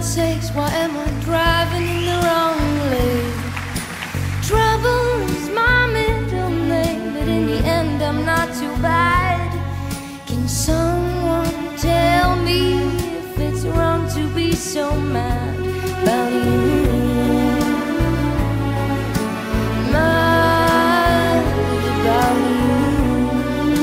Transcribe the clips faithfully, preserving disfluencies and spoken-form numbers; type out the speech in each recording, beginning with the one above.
sakes, why am I driving in the wrong lane? Trouble is my middle name, but in the end I'm not too bad. Can someone tell me if it's wrong to be so mad about you? Mad about you.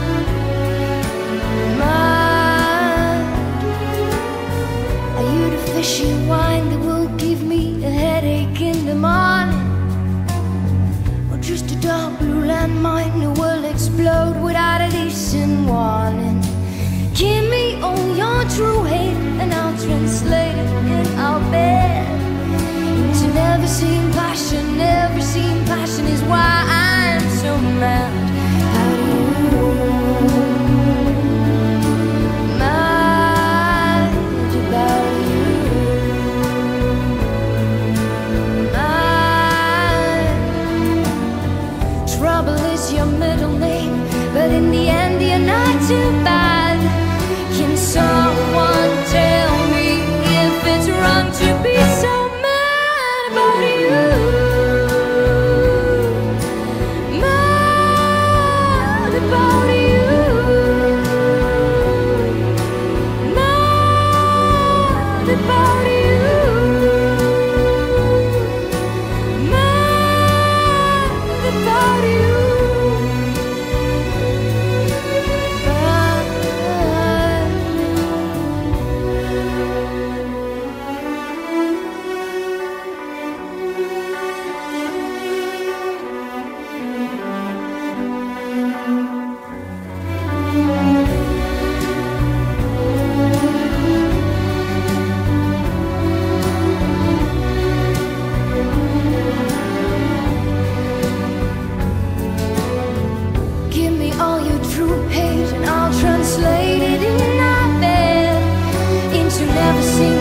Mad. Are you the fishy wine that will give me a headache in the morning? Or just a dark blue landmine that will explode without a decent warning? Give me all your true hate and I'll translate it in our bed into never seen passion. Never seen passion is why I'm so mad. How do you? Mad about you. Mad. Trouble is your middle name, but in the end you're not too bad. Can someone tell me if it's wrong to be so mad about you? Mad about you. Mad about you. Mad about you. Translate it in our bed into never seen